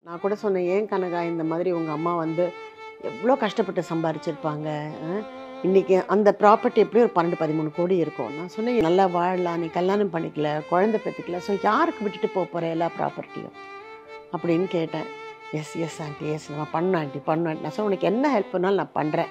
நான் கூட சொன்னேன், ஏன் கனகா இந்த மாதிரி உங்கள் அம்மா வந்து எவ்வளோ கஷ்டப்பட்டு சம்பாரிச்சிருப்பாங்க. இன்றைக்கி அந்த ப்ராப்பர்ட்டி எப்படியும் ஒரு 12-13 கோடி இருக்கும். நான் சொன்னேன், நல்லா வாழலாம், நீ கல்யாணம் பண்ணிக்கல, குழந்தை பெற்றுக்கல, ஸோ யாருக்கு விட்டுட்டு போகிற எல்லா ப்ராப்பர்ட்டியும் அப்படின்னு கேட்டேன். எஸ் எஸ் ஆண்டி, எஸ் நான் பண்ணேன் ஆண்டி, பண்ணேன் ஆண்டி. நான் சொன்னேன், உனக்கு என்ன ஹெல்ப் பண்ணாலும் நான் பண்ணுறேன்.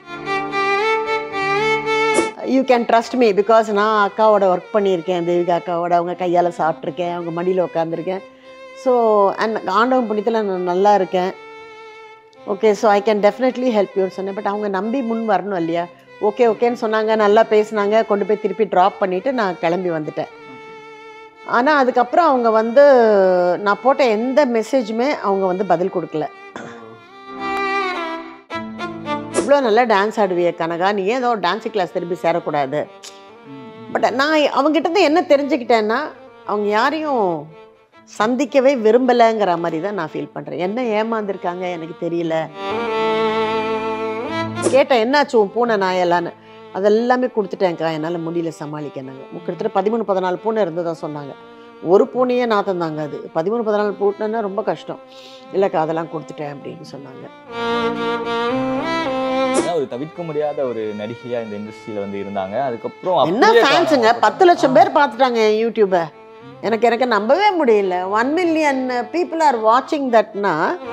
You can trust me, because நான் அக்காவோட ஒர்க் பண்ணியிருக்கேன், தேவிகா அக்காவோட, அவங்க கையால் சாப்பிட்ருக்கேன், அவங்க மடியில் உட்காந்துருக்கேன். ஸோ அண்ட் ஆண்டவன் புண்ணியத்தில் நான் நல்லா இருக்கேன். Okay, so I can definitely help யூன்னு சொன்னேன். பட் அவங்க நம்பி முன் வரணும் இல்லையா? ஓகே ஓகேன்னு சொன்னாங்க, நல்லா பேசினாங்க, கொண்டு போய் திருப்பி ட்ராப் பண்ணிவிட்டு நான் கிளம்பி வந்துட்டேன். ஆனால் அதுக்கப்புறம் அவங்க வந்து நான் போட்ட எந்த மெசேஜுமே அவங்க வந்து பதில் கொடுக்கல. இவ்வளோ நல்லா டான்ஸ் ஆடுவிய கனகா, நீ ஏதோ டான்ஸிங் கிளாஸ் திரும்பி சேரக்கூடாது. பட் நான் அவங்ககிட்ட என்ன தெரிஞ்சுக்கிட்டேன்னா, அவங்க யாரையும் சந்திக்கவே விரும்பலைங்கிற மாதிரி தான் நான் ஃபீல் பண்ணுறேன். என்ன ஏமாந்துருக்காங்க எனக்கு தெரியல. கேட்டேன், என்னாச்சு உன் பூனை நாயெல்லான்னு. அதெல்லாமே கொடுத்துட்டேன்க்கா, என்னால் முடியல சமாளிக்கனாங்க. கிட்டத்தட்ட 13-14 பூனை இருந்ததான் சொன்னாங்க. ஒரு பூனையே நாத்தம் தாங்க அது. 13-14 பூனைன்னா ரொம்ப கஷ்டம். இல்லைக்கா அதெல்லாம் கொடுத்துட்டேன் அப்படின்னு சொன்னாங்க. ஒரு தவிர்க்க முடியாத ஒரு நடிகையா இந்த இண்டஸ்ட்ரியில வந்து இருந்தாங்க. அதுக்கப்புறம் என்ன ஃபேன்ஸுங்க, 10 லட்சம் பேர் பார்த்துட்டாங்க என் யூடியூபை. எனக்கு நம்பவே முடியல. 1 million people are watching thatனா.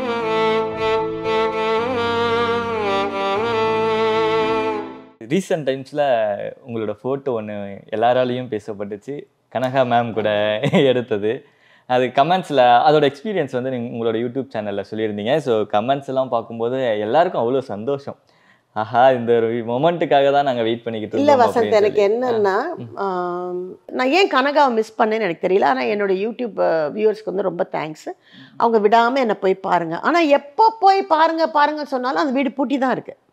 ரீசெண்ட் டைம்ஸில் உங்களோட ஃபோட்டோ ஒன்று எல்லாராலையும் பேசப்பட்டுச்சு, கனகா மேம் கூட எடுத்தது. அது கமெண்ட்ஸில் அதோட எக்ஸ்பீரியன்ஸ் வந்து நீங்கள் உங்களோட யூடியூப் சேனலில் சொல்லியிருந்தீங்க. ஸோ கமெண்ட்ஸ் எல்லாம் பார்க்கும்போது எல்லாருக்கும் அவ்வளோ சந்தோஷம். ஆஹா, இந்த ஒரு மொமெண்ட்டுக்காக தான் நாங்கள் வெயிட் பண்ணிக்கிட்டு இல்லை வசந்த், எனக்கு என்னன்னா, நான் ஏன் கனகாவை மிஸ் பண்ணேன்னு எனக்கு தெரியல. ஆனால் என்னோட யூடியூப் வியூவர்ஸ்க்கு வந்து ரொம்ப தேங்க்ஸ். அவங்க விடாமல் என்னை போய் பாருங்கள். ஆனால் எப்போ போய் பாருங்க சொன்னாலும் அந்த வீடு பூட்டி தான் இருக்குது.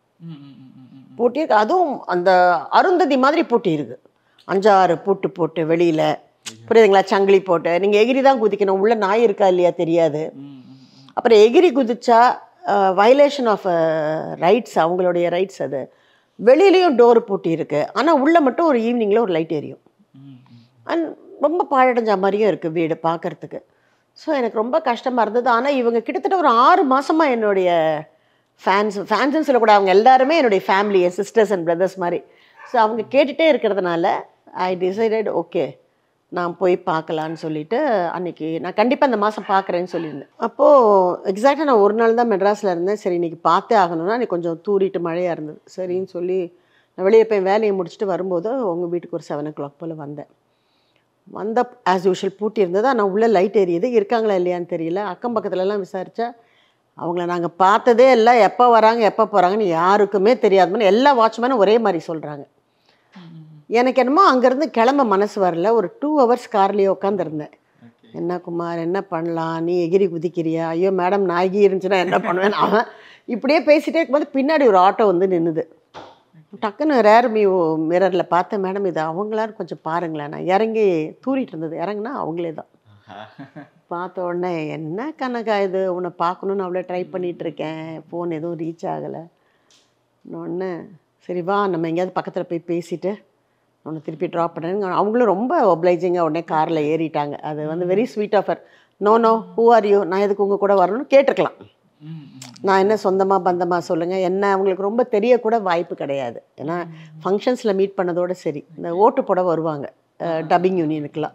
பூட்டி இருக்கு. அதுவும் அந்த அருந்ததி மாதிரி பூட்டி இருக்கு. 5-6 பூட்டு போட்டு வெளியில், புரியுதுங்களா, சங்கிலி போட்டு. நீங்கள் எகிரி தான் குதிக்கணும், உள்ள நாய் இருக்கா இல்லையா தெரியாது. அப்புறம் எகிரி குதிச்சா வயலேஷன் ஆஃப் ரைட்ஸ், அவங்களுடைய ரைட்ஸ். அது வெளியிலையும் டோர் பூட்டி இருக்குது. ஆனால் உள்ளே மட்டும் ஒரு ஈவினிங்கில் ஒரு லைட் எரியும். அண்ட் ரொம்ப பாழடைஞ்ச மாதிரியும் இருக்குது வீடு பார்க்குறதுக்கு. ஸோ எனக்கு ரொம்ப கஷ்டமாக இருந்தது. ஆனால் இவங்க கிட்டத்தட்ட ஒரு 6 மாதமாக என்னுடைய ஃபேன்ஸுன்னு சொல்லக்கூட, அவங்க எல்லாருமே என்னுடைய ஃபேமிலி, என் சிஸ்டர்ஸ் அண்ட் பிரதர்ஸ் மாதிரி. ஸோ அவங்க கேட்டுகிட்டே இருக்கிறதுனால ஐ டிசைடட், ஓகே நான் போய் பார்க்கலான்னு சொல்லிவிட்டு அன்றைக்கி நான் கண்டிப்பாக இந்த மாதம் பார்க்குறேன்னு சொல்லியிருந்தேன். அப்போது எக்ஸாக்டாக நான் ஒரு நாள் தான் மெட்ராஸில் இருந்தேன். சரி இன்றைக்கி பார்த்தே ஆகணும்னா அன்றைக்கி கொஞ்சம் தூரிட்டு மழையாக இருந்தது. சரின்னு சொல்லி நான் வெளியே போய் வேலையை முடிச்சுட்டு வரும்போது உங்கள் வீட்டுக்கு ஒரு 7 o'clock போல் வந்தேன். வந்த ஆஸ் யூஷுவல் பூட்டி இருந்தது. ஆனால் உள்ளே லைட் எரியுது. இருக்காங்களா இல்லையான்னு தெரியல. அக்கம் பக்கத்துலலாம் விசாரித்தா அவங்கள நாங்கள் பார்த்ததே இல்லை, எப்போ வராங்க எப்போ போகிறாங்கன்னு யாருக்குமே தெரியாத மாதிரி எல்லா வாட்ச்மேனும் ஒரே மாதிரி சொல்கிறாங்க. எனக்கு என்னமோ அங்கேருந்து கிளம்ப மனசு வரல. ஒரு 2 hours கார்லேயே உட்காந்துருந்தேன். என்ன குமார், என்ன பண்ணலாம், நீ எகிரி குதிக்கிறியா, ஐயோ மேடம் நான் எகிரி இருந்துச்சுன்னா என்ன பண்ணுவேன். அவன் இப்படியே பேசிகிட்டே இருக்கும்போது பின்னாடி ஒரு ஆட்டோ வந்து நின்றுது. டக்குன்னு ரேர் வியூ மிரரில் பார்த்தேன், மேடம் இது அவங்களான்னு கொஞ்சம் பாருங்களேன். நான் இறங்கி தூரிட்டு இருந்தது, இறங்குனா அவங்களே தான். பார்த்த உடனே, என்ன கனகா இது, உன்னை பார்க்கணுன்னு அவ்வளோ ட்ரை பண்ணிகிட்ருக்கேன், ஃபோன் எதுவும் ரீச் ஆகலை. ஒன்று சரி வா நம்ம எங்கேயாவது பக்கத்தில் போய் பேசிவிட்டு உன்னை திருப்பி ட்ராப் பண்ணுறேன்னு. அவங்களும் ரொம்ப ஒப்ளைஜிங்காக உடனே காரில் ஏறிட்டாங்க. அது வந்து very sweet of her. No who are you, நான் எதுக்கு உங்கள் கூட வரணும்னு கேட்டிருக்கலாம். நான் என்ன சொந்தமாக பந்தமாக சொல்லுங்கள், என்ன அவங்களுக்கு ரொம்ப தெரியக்கூட வாய்ப்பு கிடையாது. ஏன்னா ஃபங்க்ஷன்ஸில் மீட் பண்ணதோடு சரி, இந்த ஓட்டு போட வருவாங்க டப்பிங் யூனியனுக்கெலாம்.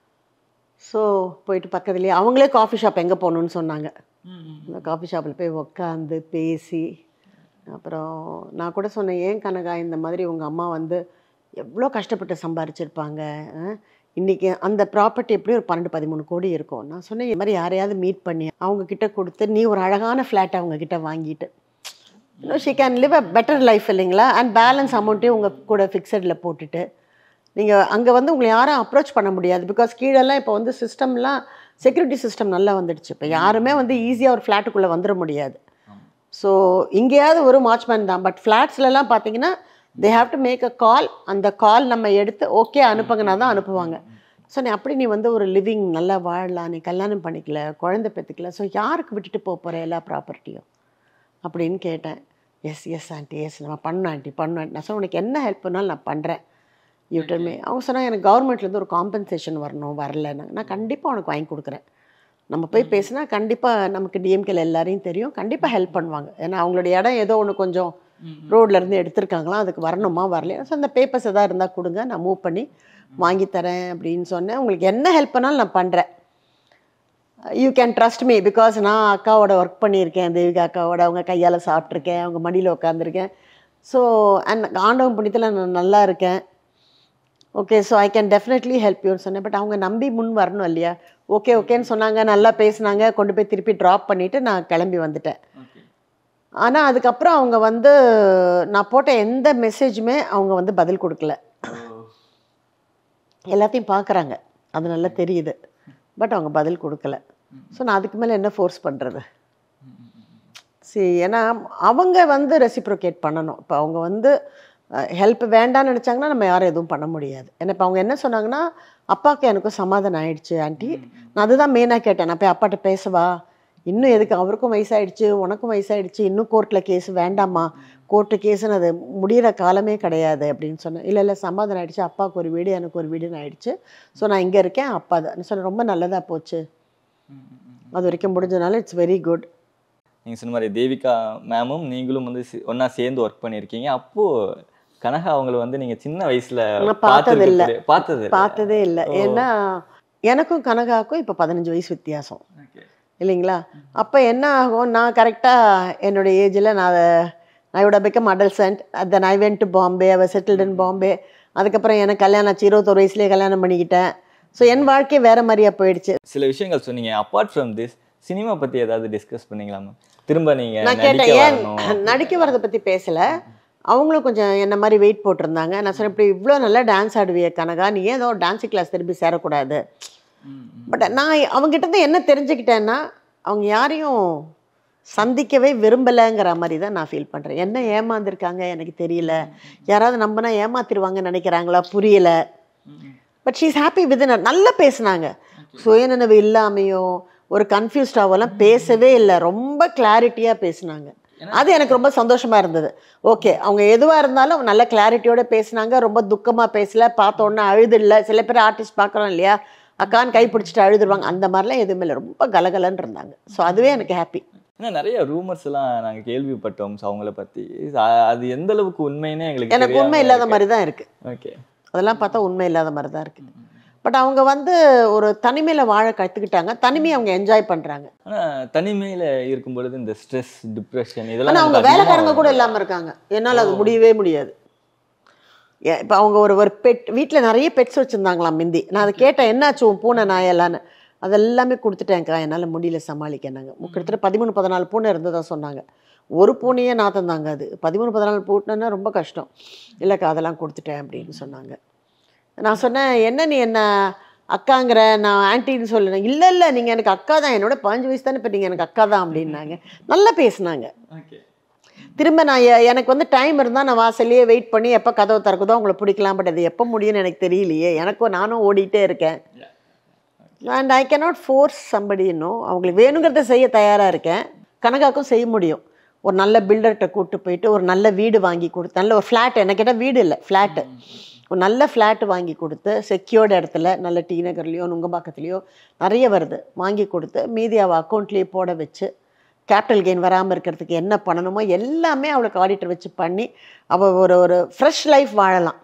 ஸோ போயிட்டு பக்கத்துலேயே அவங்களே காஃபி ஷாப் எங்கே போகணுன்னு சொன்னாங்க. அந்த காஃபி ஷாப்பில் போய் உட்காந்து பேசி, அப்புறம் நான் கூட சொன்னேன், ஏன் கனகா இந்த மாதிரி உங்கள் அம்மா வந்து எவ்வளோ கஷ்டப்பட்டு சம்பாரிச்சிருப்பாங்க. இன்றைக்கி அந்த ப்ராப்பர்ட்டி எப்படியும் ஒரு 12-13 கோடி இருக்கும். நான் சொன்னேன், இது மாதிரி யாரையாவது மீட் பண்ணி அவங்கக்கிட்ட கொடுத்து நீ ஒரு அழகான ஃப்ளாட் அவங்கக்கிட்ட வாங்கிட்டு இன்னும் she can live a better life இல்லைங்களா. அண்ட் பேலன்ஸ் அமௌண்ட்டையும் உங்கள் கூட ஃபிக்ஸடில் போட்டுட்டு நீங்கள் அங்கே வந்து உங்களை யாரும் அப்ரோச் பண்ண முடியாது. பிகாஸ் கீழெல்லாம் இப்போ வந்து சிஸ்டம்லாம் செக்யூரிட்டி சிஸ்டம் நல்லா வந்துடுச்சு. இப்போ யாருமே வந்து ஈஸியாக ஒரு ஃப்ளாட்டுக்குள்ளே வந்துட முடியாது. ஸோ இங்கேயாவது ஒரு வாட்ச்மேன் தான். பட் ஃப்ளாட்ஸ்லலாம் பார்த்தீங்கன்னா they have to make a call. அந்த கால் நம்ம எடுத்து ஓகே அனுப்புங்கன்னா தான் அனுப்புவாங்க. ஸோ நீ வந்து ஒரு லிவிங் நல்லா வாழலாம், நீ கல்யாணம் பண்ணிக்கல, குழந்தை பெற்றுக்கல, ஸோ யாருக்கு விட்டுட்டு போகிற எல்லா ப்ராப்பர்ட்டியும் அப்படின்னு கேட்டேன். எஸ் எஸ் ஆண்டி, எஸ் நான் பண்ணேன் ஆண்டி, பண்ணேன் ஆண்டி. நான் சொன்னேன், உனக்கு என்ன ஹெல்ப் பண்ணாலும் நான் பண்ணுறேன் யூட்டர்மே. அவங்க சொன்னாங்க, எனக்கு கவர்மெண்ட்லேருந்து ஒரு காம்பன்சேஷன் வரணும், வரல. நான் கண்டிப்பாக உனக்கு வாங்கி கொடுக்குறேன். நம்ம போய் பேசினா கண்டிப்பாக நமக்கு டிஎம்கேல எல்லாரையும் தெரியும், கண்டிப்பாக ஹெல்ப் பண்ணுவாங்க. ஏன்னா அவங்களுடைய இடம் ஏதோ ஒன்று கொஞ்சம் ரோட்லேருந்து எடுத்திருக்காங்களாம், அதுக்கு வரணுமா வரலையா, ஸோ அந்த பேப்பர்ஸ் எதாவது இருந்தால் கொடுங்க, நான் மூவ் பண்ணி வாங்கி தரேன் அப்படின்னு சொன்னேன். உங்களுக்கு என்ன ஹெல்ப் பண்ணாலும் நான் பண்ணுறேன், you can trust me, because நான் அக்காவோட ஒர்க் பண்ணியிருக்கேன், தேவிகா அக்காவோட, அவங்க கையால் சாப்பிட்ருக்கேன், அவங்க மடியில் உட்காந்துருக்கேன். ஸோ அண்ட் ஆண்டவன் புண்ணியத்தில் நான் நல்லா இருக்கேன். Okay, so I can definitely help யூன்னு சொன்னேன். பட் அவங்க நம்பி முன் வரணும் இல்லையா? ஓகே ஓகேன்னு சொன்னாங்க, நல்லா பேசினாங்க, கொண்டு போய் திருப்பி ட்ராப் பண்ணிவிட்டு நான் கிளம்பி வந்துட்டேன். ஆனால் அதுக்கப்புறம் அவங்க வந்து நான் போட்ட எந்த மெசேஜுமே அவங்க வந்து பதில் கொடுக்கல. எல்லாத்தையும் பார்க்குறாங்க, அது நல்லா தெரியுது, பட் அவங்க பதில் கொடுக்கல. ஸோ நான் அதுக்கு மேலே என்ன ஃபோர்ஸ் பண்ணுறது? சரி, ஏன்னா அவங்க வந்து ரெசிப்ரோகேட் பண்ணணும். இப்போ அவங்க வந்து ஹெல்ப் வேண்டான்னு நினச்சாங்கன்னா நம்ம யாரும் எதுவும் பண்ண முடியாது. ஏன்னா இப்போ அவங்க என்ன சொன்னாங்கன்னா, அப்பாவுக்கு எனக்கும் சமாதானம் ஆயிடுச்சு ஆண்டி. நான் அதுதான் மெயினாக கேட்டேன், நான் போய் அப்பாட்ட பேசவா, இன்னும் எதுக்கு, அவருக்கும் வயசாகிடுச்சு உனக்கும் வயசாகிடுச்சு, இன்னும் கோர்ட்டில் கேஸ் வேண்டாமா, கோர்ட்டு கேஸுன்னு அது முடிகிற காலமே கிடையாது அப்படின்னு சொன்னேன். இல்லை இல்லை சமாதானம் ஆகிடுச்சு, அப்பாவுக்கு ஒரு வீடு எனக்கு ஒரு வீடுன்னு ஆகிடுச்சு, ஸோ நான் இங்கே இருக்கேன், அப்பா தான் சொன்னேன். ரொம்ப நல்லதாக போச்சு, அது வரைக்கும் முடிஞ்சதுனால இட்ஸ் வெரி குட். நீங்கள் சொன்ன மாதிரி தேவிகா மேமும் நீங்களும் வந்து ஒன்றா சேர்ந்து ஒர்க் பண்ணியிருக்கீங்க. அப்போது கனகா அவங்கள வந்து நீங்கள் சின்ன வயசில் பார்த்ததே இல்லை. ஏன்னா எனக்கும் கனகாவுக்கும் இப்போ 15 வயசு வித்தியாசம் இல்லைங்களா? அப்போ என்ன ஆகும், நான் கரெக்டாக என்னுடைய ஏஜில் I would have become adolescent. Then I went to Bombay, I was settled in Bombay. அதுக்கப்புறம் எனக்கு கல்யாணம் ஆச்சு, 21 வயசுலேயே கல்யாணம் பண்ணிக்கிட்டேன். ஸோ என் வாழ்க்கை வேறு மாதிரியா போயிடுச்சு. சில விஷயங்கள் சொன்னீங்க. அப்பார்ட் ஃப்ரம் திஸ் சினிமா பற்றி ஏதாவது டிஸ்கஸ் பண்ணிக்கலாமா? திரும்ப நீங்கள் நான் கேட்டேன், ஏன் நடிக்க வரதை பற்றி பேசலை. அவங்களும் கொஞ்சம் என்ன மாதிரி வெயிட் போட்டிருந்தாங்க. நான் சொன்னேன், இப்படி இவ்வளோ நல்லா டான்ஸ் ஆடுவிய கனகா, நீ ஏன் ஏதோ டான்ஸிங் கிளாஸ் திரும்பி சேரக்கூடாது. பட் நான் அவங்ககிட்ட என்ன தெரிஞ்சுக்கிட்டேன்னா, அவங்க யாரையும் சந்திக்கவே விரும்பலைங்கிற மாதிரி தான் நான் ஃபீல் பண்ணுறேன். என்ன ஏமாந்துருக்காங்க எனக்கு தெரியல, யாராவது நம்பினா ஏமாத்திருவாங்கன்னு நினைக்கிறாங்களா புரியல. But she is happy with. நல்லா பேசுனாங்க, சுயநினைவு இல்லாமையோ ஒரு கன்ஃபியூஸ்டாவெல்லாம் பேசவே இல்லை, ரொம்ப கிளாரிட்டியாக பேசினாங்க. அது எனக்கு ரொம்ப சந்தோஷமாக இருந்தது. ஓகே, அவங்க எதுவாக இருந்தாலும் நல்ல கிளாரிட்டியோடு பேசினாங்க, ரொம்ப துக்கமாக பேசலை, பார்த்த உடனே அழுது இல்லை. சில பேர் ஆர்டிஸ்ட் பார்க்குறோம் இல்லையா, அக்கான்னு கை பிடிச்சிட்டு அழுதுருவாங்க, அந்த மாதிரிலாம் எதுவுமே இல்லை, ரொம்ப கலகலன்னு இருந்தாங்க. ஸோ அதுவே எனக்கு ஹாப்பி. ஏன்னா நிறைய ரூமர்ஸ் எல்லாம் நாங்கள் கேள்விப்பட்டோம் அவங்கள பற்றி. அது எந்த அளவுக்கு உண்மைன்னு எனக்கு உண்மை இல்லாத மாதிரி தான் இருக்குது. ஓகே, அதெல்லாம் பார்த்தா உண்மை இல்லாத மாதிரி தான் இருக்குது. பட் அவங்க வந்து ஒரு தனிமையில் வாழ கற்றுக்கிட்டாங்க, தனிமையை அவங்க என்ஜாய் பண்ணுறாங்க. ஆனால் தனிமையில் இருக்கும் பொழுது இந்த ஸ்ட்ரெஸ், டிப்ரெஷன் இதெல்லாம் அவங்க வேலைக்காரங்க கூட இல்லாமல் இருக்காங்க. என்னால் அது முடியவே முடியாது. இப்போ அவங்க ஒரு பெட் வீட்டில் நிறைய பெட்ஸ் வச்சுருந்தாங்களாம் மிந்தி. நான் அதை கேட்டேன், என்னாச்சு உன் பூனை நாயெல்லான்னு. அதெல்லாமே கொடுத்துட்டேன்க்கா, என்னால் முடியல சமாளிக்கனாங்க. கிட்டத்தட்ட 13-14 பூனை இருந்ததா சொன்னாங்க. ஒரு பூனையே நாத்தம் தாங்க, அது 13-14 பூனைன்னா ரொம்ப கஷ்டம். இல்லைக்கா அதெல்லாம் கொடுத்துட்டேன் அப்படின்னு சொன்னாங்க. நான் சொன்னேன், என்ன நீ என்ன அக்காங்கிற, நான் ஆன்ட்டின்னு சொல்லினேன். இல்லை இல்லை நீங்கள் எனக்கு அக்கா தான், என்னோட 15 வயசு தானே, இப்போ நீங்கள் எனக்கு அக்கா தான் அப்படின்னாங்க. நல்லா பேசினாங்க. திரும்ப நான் எனக்கு வந்து டைம் இருந்தால் நான் வாசல்லையே வெயிட் பண்ணி எப்போ கதவை திறக்குதோ அவங்கள பிடிக்கலாம். பட் அது எப்போ முடியும்னு எனக்கு தெரியலையே, நானும் ஓடிட்டே இருக்கேன். And I cannot force somebody. இன்னும் அவங்களுக்கு வேணுங்கிறத செய்ய தயாராக இருக்கேன். கனகாக்கும் செய்ய முடியும். ஒரு நல்ல பில்டர்கிட்ட கூப்பிட்டு போயிட்டு ஒரு நல்ல வீடு வாங்கி கொடுத்து, நல்ல ஒரு ஃப்ளாட், என்ன கேட்டால் வீடு இல்லை ஃப்ளாட்டு, ஒரு நல்ல ஃப்ளாட்டு வாங்கி கொடுத்து, செக்யூர்டு இடத்துல, நல்ல டி நகர்லேயோ நுங்கம்பாக்கத்துலேயோ நிறைய வருது, வாங்கி கொடுத்து மீதி அவள் அக்கௌண்ட்லேயே போட வச்சு, கேபிட்டல் கெயின் வராமல் இருக்கிறதுக்கு என்ன பண்ணணுமோ எல்லாமே அவளுக்கு ஆடிட்டர் வச்சு பண்ணி அவள் ஒரு ஃப்ரெஷ் லைஃப் வாழலாம்.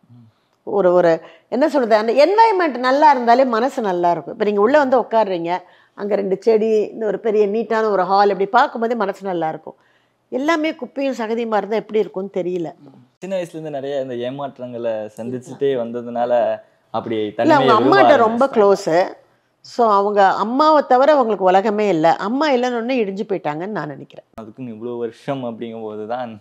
ஒரு என்ன சொல்கிறது, அந்த என்வாயன்மெண்ட் நல்லா இருந்தாலே மனசு நல்லா இருக்கும். இப்போ நீங்கள் உள்ளே வந்து உட்காடுறீங்க, அங்கே 2 செடி, இந்த ஒரு பெரிய நீட்டான ஒரு ஹால், இப்படி பார்க்கும்போதே மனசு நல்லாயிருக்கும். எல்லாமே குப்பையும் சகதியுமா இருந்தால் எப்படி இருக்கும்னு தெரியல. சின்ன வயசுலேருந்து நிறைய இந்த ஏமாற்றங்களை சந்திச்சுட்டே வந்ததுனால அப்படி இல்லை, அவங்க அம்மாட்ட ரொம்ப க்ளோஸு. ஸோ அவங்க அம்மாவை தவிர அவங்களுக்கு உலகமே இல்லை. அம்மா இல்லைன்னு இடிஞ்சு போயிட்டாங்கன்னு நான் நினைக்கிறேன். அதுக்குன்னு இவ்வளோ வருஷம் அப்படிங்கும்போது தான்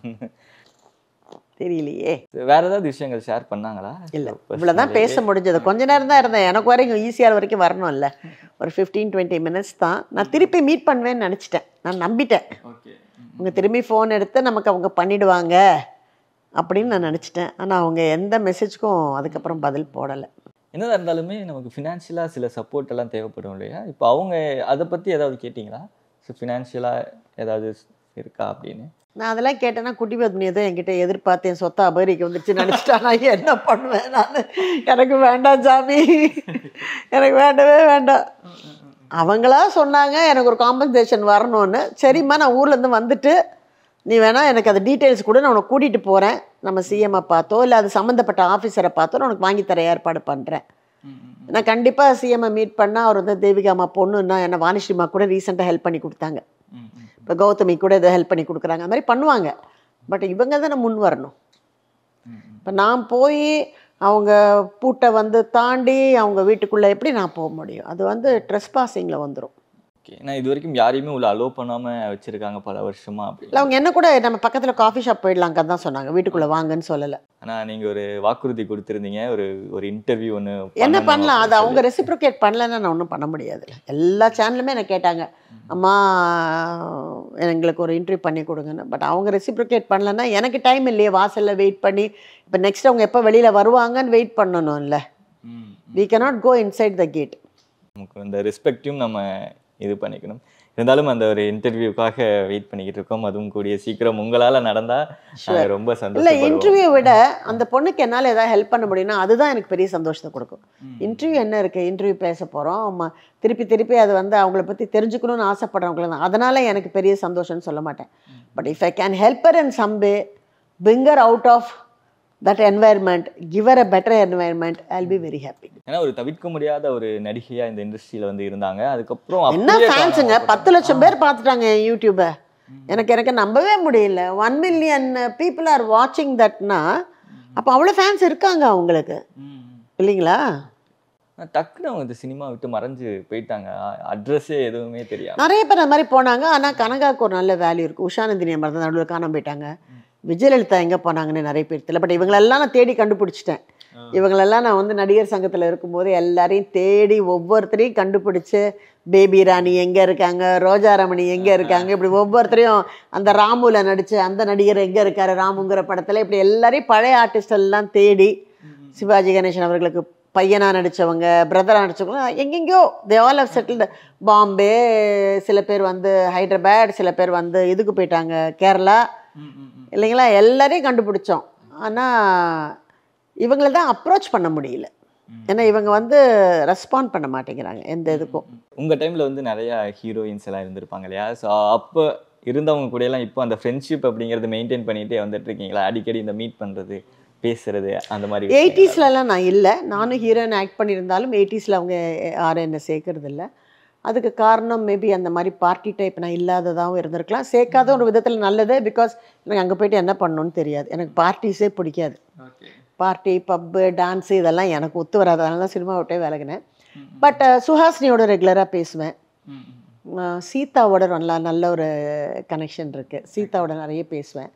தெரியலையே. வேற ஏதாவது விஷயங்கள் ஷேர் பண்ணாங்களா? இல்லை, இவ்வளோதான் பேச முடிஞ்சது. கொஞ்ச நேரம் தான் இருந்தேன், எனக்கு வரைக்கும் ஈஸியாக வரைக்கும் வரணும் இல்லை, ஒரு 15-20 மினிட்ஸ் தான். நான் திருப்பி மீட் பண்ணுவேன்னு நினச்சிட்டேன், நான் நம்பிட்டேன். அவங்க திரும்பி ஃபோன் எடுத்து நமக்கு அவங்க பண்ணிவிடுவாங்க அப்படின்னு நான் நினச்சிட்டேன். ஆனால் அவங்க எந்த மெசேஜுக்கும் அதுக்கப்புறம் பதில் போடலை. என்னதான் இருந்தாலுமே நமக்கு ஃபினான்ஷியலாக சில சப்போர்ட் எல்லாம் தேவைப்படும் இல்லையா? இப்போ அவங்க அதை பற்றி ஏதாவது கேட்டிங்களா? ஸோ ஃபினான்ஷியலாக ஏதாவது இருக்கா அப்படின்னு? நான் அதெல்லாம் கேட்டேன்னா குட்டி பத்மினி ஏதோ என்கிட்ட எதிர்பார்த்து என் சொத்தை அபகரிக்க வந்துச்சு நினச்சிட்டா நான் என்ன பண்ணுவேன்? நான் எனக்கு வேண்டாம் சாமி, எனக்கு வேண்டவே வேண்டாம். அவங்களா சொன்னாங்க எனக்கு ஒரு காம்பன்சேஷன் வரணும்னு. சரிம்மா நான் ஊர்லேருந்து வந்துட்டு நீ வேணா எனக்கு அது டீட்டெயில்ஸ் கூட நான் உனக்கு கூட்டிகிட்டு போகிறேன், நம்ம சிஎம்ஐ பார்த்தோ இல்லை அது சம்மந்தப்பட்ட ஆஃபீஸரை பார்த்தோ நான் உனக்கு வாங்கி தர ஏற்பாடு பண்ணுறேன். நான் கண்டிப்பாக சிஎம்ஐ மீட் பண்ணால் அவர் வந்து தேவிகாமா பொண்ணுன்னா என்ன வாணிஸ்ரீமா கூட ரீசெண்டாக ஹெல்ப் பண்ணி கொடுத்தாங்க, இப்போ கௌதமி கூட இதை ஹெல்ப் பண்ணி கொடுக்குறாங்க, அந்த மாதிரி பண்ணுவாங்க. பட் இவங்க தானே முன் வரணும். இப்போ நான் போய் அவங்க பூட்டை வந்து தாண்டி அவங்க வீட்டுக்குள்ளே எப்படி நான் போக முடியும்? அது வந்து ட்ரெஸ்பாசிங்கில் வந்துடும். ஓகே, நான் இது வரைக்கும் யாரையுமே உள்ள அலோவ் பண்ணாமல் வச்சுருக்காங்க பல வருஷமா அப்படி இல்லை அவங்க என்ன கூட நம்ம பக்கத்தில் காஃபி ஷாப் போயிடலாங்க தான் சொன்னாங்க, வீட்டுக்குள்ளே வாங்கன்னு சொல்லலை. ஆனால் நீங்கள் ஒரு வாக்குறுதி கொடுத்துருந்தீங்க, ஒரு இன்டர்வியூ ஒன்று என்ன பண்ணலாம், அது அவங்க ரெசிப்ரோகேட் பண்ணலன்னா நான் ஒன்றும் பண்ண முடியாது. எல்லா சேனலுமே என்ன கேட்டாங்க, அம்மா எங்களுக்கு ஒரு இன்டர்வியூ பண்ணி கொடுங்கன்னு. பட் அவங்க ரெசிப்ரோகேட் பண்ணலன்னா எனக்கு டைம் இல்லையே வாசலில் வெயிட் பண்ணி. இப்போ நெக்ஸ்ட் அவங்க எப்போ வெளியில் வருவாங்கன்னு வெயிட் பண்ணணும்ல. we cannot go inside the gate. நமக்கு அந்த ரெஸ்பெக்டையும் நம்ம இது பண்ணிக்கணும். இருந்தாலும் அந்த ஒரு இன்டர்வியூக்காக வெயிட் பண்ணிக்கிட்டு இருக்கோம். அதுவும் கூடிய சீக்கிரம் உங்களால் நடந்தால் ரொம்ப சந்தோஷம். இல்லை இன்டர்வியூ விட அந்த பொண்ணுக்கு என்னால் ஏதாவது ஹெல்ப் பண்ண முடியும்னா அதுதான் எனக்கு பெரிய சந்தோஷத்தை கொடுக்கும். இன்டர்வியூ என்ன இருக்குது, இன்டர்வியூ பேச போகிறோம், திருப்பி அது வந்து அவங்கள பற்றி தெரிஞ்சுக்கணும்னு ஆசைப்படுறவங்கள தான். அதனால் எனக்கு பெரிய சந்தோஷம்னு சொல்ல மாட்டேன். But if I can help her in some way, bring her out of that environment, give her a better environment, I'll be very happy. ஏன்னா ஒரு தவிர்க்க முடியாத ஒரு நடிகையா இந்த இண்டஸ்ட்ரியில வந்து இருந்தாங்க. அதுக்கப்புறம் என்ன ஃபேன்ஸுங்க, 10 லட்சம் பேர் பார்த்துட்டாங்க யூடியூபை. எனக்கு நம்பவே முடியல. 1 million people are watching thatனா அப்போ அவ்வளோ ஃபேன்ஸ் இருக்காங்க அவங்களுக்கு இல்லைங்களா? டக்குன்னு அவங்க இந்த சினிமா விட்டு மறைஞ்சு போயிட்டாங்க, அட்ரஸே எதுவுமே தெரியாது. நிறைய பேர் அந்த மாதிரி போனாங்க. ஆனால் கனகாவுக்கு ஒரு நல்ல வேல்யூ இருக்குது. உஷாநந்தினி அம்மா தான் நடுவில் காணாம போயிட்டாங்க. விஜயலலிதா எங்கே போனாங்கன்னு நிறைய பேர் தெரியல. பட் இவங்களெல்லாம் நான் தேடி கண்டுபிடிச்சிட்டேன். இவங்களெல்லாம் நான் வந்து நடிகர் சங்கத்தில் இருக்கும்போது எல்லாரையும் தேடி ஒவ்வொருத்தரையும் கண்டுபிடிச்சி, பேபி ராணி எங்கே இருக்காங்க, ரோஜா ரமணி எங்கே இருக்காங்க, இப்படி ஒவ்வொருத்தரையும் அந்த ராமுவில் நடித்து அந்த நடிகர் எங்கே இருக்கார் ராமுங்கிற படத்தில், இப்படி எல்லாரையும் பழைய ஆர்டிஸ்ட் எல்லாம் தேடி, சிவாஜி கணேசன் அவர்களுக்கு பையனாக நடித்தவங்க, பிரதராக நடித்தவங்க எங்கெங்கேயோ they all have settled. Bombay, சில பேர் வந்து ஹைதராபாத், சில பேர் வந்து இதுக்கு போயிட்டாங்க கேரளா இல்லைங்களா. எல்லாரையும் கண்டுபிடிச்சோம். ஆனால் இவங்கள தான் அப்ரோச் பண்ண முடியல. ஏன்னா இவங்க வந்து ரெஸ்பாண்ட் பண்ண மாட்டேங்கிறாங்க எந்த இதுக்கும். உங்கள் டைமில் வந்து நிறையா ஹீரோயின்ஸ் எல்லாம் இருந்திருப்பாங்க இல்லையா? ஸோ அப்போ இருந்தவங்க கூட எல்லாம் இப்போ அந்த ஃப்ரெண்ட்ஷிப் அப்படிங்கிறது மெயின்டைன் பண்ணிகிட்டே வந்துட்டு இருக்கீங்களா? அடிக்கடி இந்த மீட் பண்ணுறது, பேசுறது அந்த மாதிரி. 80ஸ்லாம் நான் இல்லை, நானும் ஹீரோயின் ஆக்ட் பண்ணியிருந்தாலும் 80ஸில் அவங்க யாரும் என்னை சேர்க்கறது இல்லை. அதுக்கு காரணம் மேபி அந்த மாதிரி பார்ட்டி டைப் நான் இல்லாததாகவும் இருந்திருக்கலாம். சேர்க்காத ஒரு விதத்தில் நல்லது. பிகாஸ் எனக்கு அங்கே போய்ட்டு என்ன பண்ணணும்னு தெரியாது. எனக்கு பார்ட்டிஸே பிடிக்காது. பார்ட்டி, பப்பு, டான்ஸு இதெல்லாம் எனக்கு ஒத்து வராது. அதனால தான் சினிமா விட்டே விலகினேன். பட் சுஹாசினியோட ரெகுலராக பேசுவேன். சீதாவோட நல்ல ஒரு கனெக்ஷன் இருக்குது. சீதாவோட நிறைய பேசுவேன்.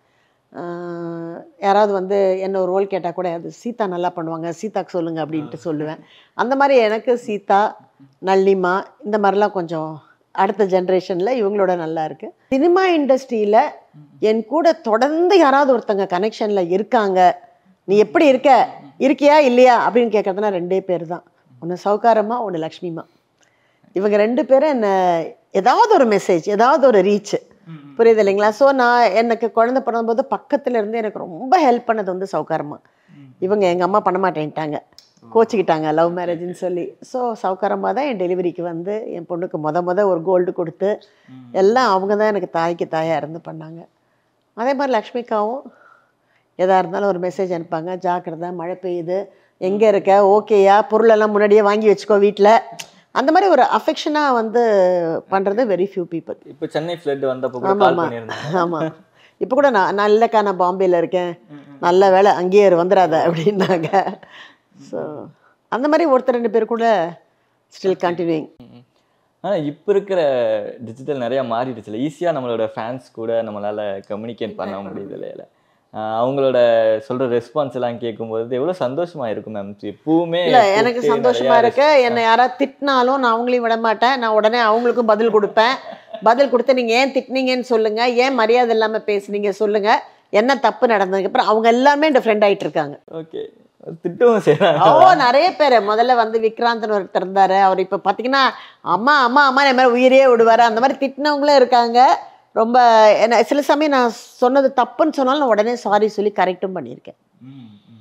யாராவது வந்து என்ன ஒரு ரோல் கேட்டால் கூட அது சீதா நல்லா பண்ணுவாங்க, சீதாக்கு சொல்லுங்கள் அப்படின்ட்டு சொல்லுவேன். அந்த மாதிரி எனக்கு சீதா, நளினிமா இந்த மாதிரிலாம் கொஞ்சம் அடுத்த ஜென்ரேஷனில் இவங்களோட நல்லா இருக்குது. சினிமா இண்டஸ்ட்ரியில் என் கூட தொடர்ந்து யாராவது ஒருத்தங்க கனெக்ஷனில் இருக்காங்க, நீ எப்படி இருக்கியா இல்லையா அப்படின்னு கேட்குறதுனா 2 பேர் தான். ஒன்று சௌகாரம்மா, ஒன்று லக்ஷ்மிமா. இவங்க 2 பேரும் என்ன ஏதாவது ஒரு மெசேஜ், ஏதாவது ஒரு ரீச்சு, புரியுது இல்லைங்களா? ஸோ நான் எனக்கு குழந்தை பிறந்தபோது பக்கத்தில் இருந்து எனக்கு ரொம்ப ஹெல்ப் பண்ணது வந்து சௌகாரம்மா. இவங்க எங்கள் அம்மா பண்ண மாட்டேன்ட்டாங்க, கோச்சிக்கிட்டாங்க லவ் மேரேஜ்னு சொல்லி. ஸோ சௌகாரம்மா தான் என் டெலிவரிக்கு வந்து என் பொண்ணுக்கு முத ஒரு கோல்டு கொடுத்து எல்லாம் அவங்க தான் எனக்கு தாய்க்கு தாயாக இருந்து பண்ணாங்க. அதே மாதிரி லக்ஷ்மிக்காவும் எதாக இருந்தாலும் ஒரு மெசேஜ் அனுப்பாங்க, ஜாக்கிரதை, மழை பெய்யுது, எங்கே இருக்க, ஓகேயா, பொருளெல்லாம் முன்னாடியே வாங்கி வச்சுக்கோ வீட்டில். அந்த மாதிரி ஒரு அஃபெக்ஷனாக வந்து பண்ணுறது வெரி ஃபியூ பீப்புள். இப்போ சென்னை ஃப்ளட் வந்தப்போ கூட கால் பண்ணியிருந்தாங்க. ஆமாம், இப்போ கூட நான் இல்லைக்கா நான் பாம்பேயில் இருக்கேன், நல்ல வேலை அங்கேயே வந்துடாத அப்படின்னாங்க. ஸோ அந்த மாதிரி ஒருத்தர் 2 பேர் கூட ஸ்டில் கண்டினியூங். ஆனால் இப்போ இருக்கிற டிஜிட்டல் நிறையா மாறிடுச்சுல, ஈஸியாக நம்மளோட ஃபேன்ஸ் கூட நம்மளால் கம்யூனிகேட் பண்ண முடியுது இல்லையா? அவங்களோட சொல்கிற ரெஸ்பான்ஸ் எல்லாம் கேட்கும்போது எவ்வளோ சந்தோஷமாக இருக்கும் மேம். எப்பவுமே இல்லை எனக்கு சந்தோஷமாக இருக்கு. என்னை யாராவது திட்டினாலும் நான் அவங்களையும் விட மாட்டேன், நான் உடனே அவங்களுக்கும் பதில் கொடுப்பேன். பதில் கொடுத்து நீங்கள் ஏன் திட்டினீங்கன்னு சொல்லுங்கள், ஏன் மரியாதை இல்லாமல் பேசுனீங்க சொல்லுங்கள், என்ன தப்பு நடந்ததுக்கு அப்புறம் அவங்க எல்லாமே என் ஃப்ரெண்ட் ஆகிட்டு இருக்காங்க. ஓகே, திட்டவும் செய்யறாங்க. நிறைய பேர். முதல்ல வந்து விக்ராந்தன் ஒருத்தர் இருந்தார், அவர் இப்போ பார்த்தீங்கன்னா அம்மா அம்மா அம்மா என் மாதிரி உயிரே விடுவார். அந்த மாதிரி திட்டினவங்களும் இருக்காங்க. ரொம்ப என்ன சில சமயம் நான் சொன்னது தப்புன்னு சொன்னாலும் நான் உடனே சாரி சொல்லி கரெக்டும் பண்ணியிருக்கேன்.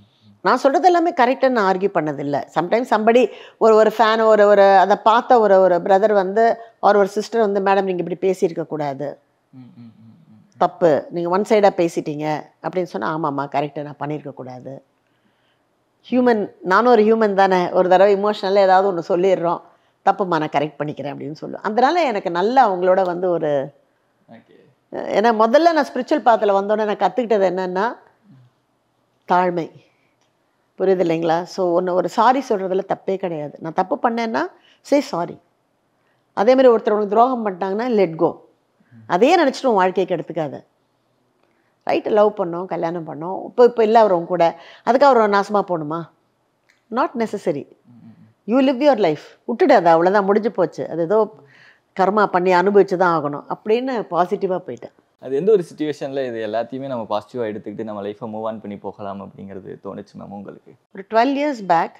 நான் சொல்கிறது எல்லாமே கரெக்டாக நான் ஆர்கியூ பண்ணதில்லை. சம்டைம்ஸ் சம்படி ஒரு ஃபேன் ஒரு அதை பார்த்த ஒரு பிரதர் வந்து ஒரு சிஸ்டர் வந்து மேடம் நீங்கள் இப்படி பேசியிருக்கக்கூடாது, தப்பு, நீங்கள் ஒன் சைடாக பேசிட்டீங்க அப்படின்னு சொன்னால் ஆமாம்மா கரெக்டு, நான் பண்ணியிருக்கக்கூடாது. நானும் ஒரு ஹியூமன் தானே, ஒரு தடவை இமோஷனலாக ஏதாவது ஒன்று சொல்லிடுறோம், தப்புமா நான் கரெக்ட் பண்ணிக்கிறேன் அப்படின்னு சொல்லுவேன். அதனால எனக்கு நல்ல அவங்களோட வந்து ஒரு ஏன்னா முதல்ல நான் ஸ்பிரிச்சுவல் பாத்தில் வந்தோடனே நான் கற்றுக்கிட்டது என்னென்னா தாழ்மை, புரியுது இல்லைங்களா? ஸோ ஒரு சாரி சொல்கிறதுல தப்பே கிடையாது. நான் தப்பு பண்ணேன்னா சே சாரி. அதேமாதிரி ஒருத்தர் உனக்கு துரோகம் பண்ணிட்டாங்கன்னா லெட் கோ. அதையே நினச்சிட்டு உன் வாழ்க்கைக்கு எடுத்துக்காத. ரைட்டு, லவ் பண்ணோம், கல்யாணம் பண்ணோம், இப்போ இல்லை அவர் உங்க கூட, அதுக்காக அவர் நாசமாக போகணுமா? Not necessary. You live your life, விட்டுடு, அது அவ்வளோதான், முடிஞ்சு போச்சு, அது ஏதோ கர்மா பண்ணி அனுபவிச்சு தான் ஆகணும் அப்படின்னு பாசிட்டிவாக போயிட்டேன். அது எந்த ஒரு சுச்சுவேஷனில் இது எல்லாத்தையுமே நம்ம பாசிட்டிவாக எடுத்துக்கிட்டு நம்ம லைஃப்பை மூவ் ஆன் பண்ணி போகலாம் அப்படிங்கிறது தோணுச்சு மேம் உங்களுக்கு? ஒரு 12 years back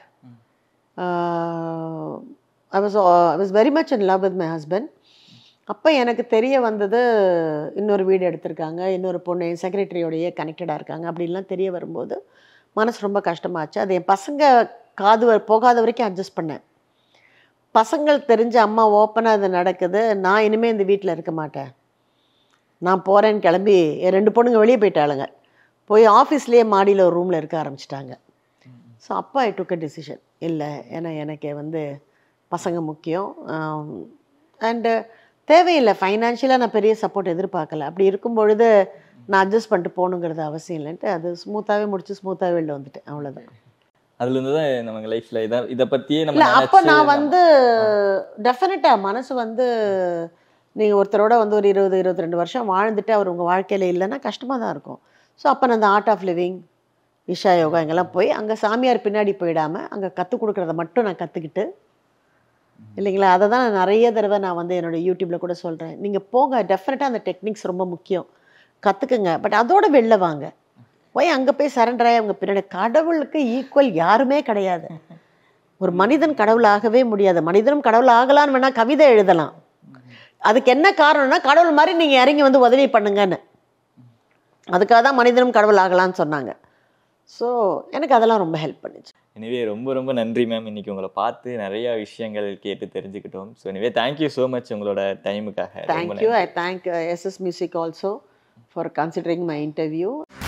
I was very much in love with my husband. அப்போ எனக்கு தெரிய வந்தது இன்னொரு வீடு எடுத்திருக்காங்க, இன்னொரு பொண்ணு என் செக்ரட்டரியோடையே கனெக்டடாக இருக்காங்க அப்படின்லாம் தெரிய வரும்போது மனசு ரொம்ப கஷ்டமாச்சு. அது என் பசங்க காது போகாத வரைக்கும் அட்ஜஸ்ட் பண்ணேன். பசங்கள் தெரிஞ்ச அம்மா ஓப்பனாக அது நடக்குது, நான் இனிமேல் இந்த வீட்டில் இருக்க மாட்டேன், நான் போகிறேன்னு கிளம்பி என் 2 பொண்ணுங்க வெளியே போயிட்டாளுங்க, போய் ஆஃபீஸ்லேயே மாடியில் ஒரு ரூமில் இருக்க ஆரம்பிச்சிட்டாங்க. ஸோ அப்போ ஐ டுக் அ டிசிஷன், இல்லை ஏன்னா எனக்கு வந்து பசங்க முக்கியம், அண்டு தேவையில்லை, ஃபைனான்ஷியலாக நான் பெரிய சப்போர்ட் எதிர்பார்க்கல. அப்படி இருக்கும் பொழுது நான் அட்ஜஸ்ட் பண்ணிட்டு போகணுங்கிறது அவசியம் இல்லைன்ட்டு அது ஸ்மூத்தாகவே முடிச்சு ஸ்மூத்தாகவே வெளில வந்துட்டேன், அவ்வளோதான். அதுலேருந்து தான் நம்ம லைஃப்பில் இதை பற்றியே நம்ம இல்லை. அப்போ நான் வந்து டெஃபினட்டாக மனசு வந்து நீங்கள் ஒருத்தரோட வந்து ஒரு 20-22 வருஷம் வாழ்ந்துட்டு அவர் உங்கள் வாழ்க்கையில் இல்லைன்னா கஷ்டமாக தான் இருக்கும். ஸோ அப்போ நான் அந்த art of living, Isha Yoga இங்கெல்லாம் போய் அங்கே சாமியார் பின்னாடி போயிடாமல் அங்கே கற்றுக் கொடுக்குறத மட்டும் நான் கற்றுக்கிட்டு, இல்லைங்களா, அதை தான் நான் நிறைய தடவை நான் வந்து என்னோடய யூடியூப்பில் கூட சொல்கிறேன். நீங்கள் போங்க, டெஃபினட்டாக அந்த டெக்னிக்ஸ் ரொம்ப முக்கியம், கற்றுக்குங்க, பட் அதோட வெளில வாங்க. போய் அங்கே போய் சரண்டராகி அவங்க பின்னாடி. கடவுளுக்கு ஈக்குவல் யாருமே கிடையாது. ஒரு மனிதன் கடவுள் ஆகவே முடியாது. மனிதனும் கடவுள் ஆகலான்னு வேணால் கவிதை எழுதலாம். அதுக்கு என்ன காரணம்னா கடவுள் மாதிரி நீங்கள் இறங்கி வந்து உதவி பண்ணுங்கன்னு. அதுக்காக தான் மனிதனும் கடவுள் ஆகலான்னு சொன்னாங்க. ஸோ எனக்கு அதெல்லாம் ரொம்ப ஹெல்ப் பண்ணிச்சு. எனவே ரொம்ப ரொம்ப நன்றி மேம். இன்னைக்கு உங்களை பார்த்து நிறைய விஷயங்கள் கேட்டு தெரிஞ்சுக்கிட்டோம். ஸோ எனவே தேங்க்யூ ஸோ மச் உங்களோட டைமுக்காக. Thank you. I thank SS Music also for considering my interview.